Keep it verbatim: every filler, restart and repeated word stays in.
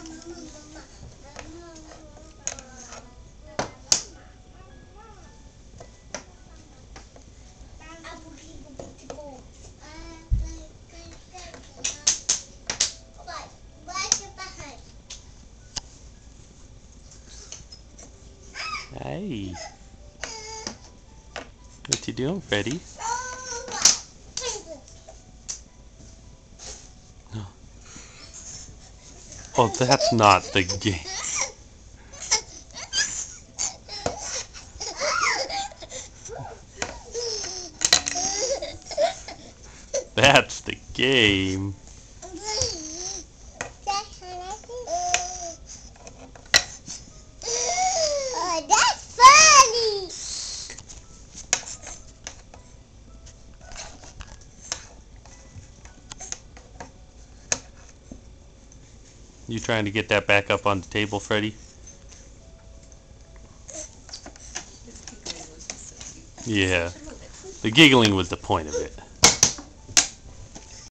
Hey. What you doing, Freddy? Oh, that's not the game. That's the game. Oh, that's funny. You trying to get that back up on the table, Freddy? Yeah. The giggling was the point of it.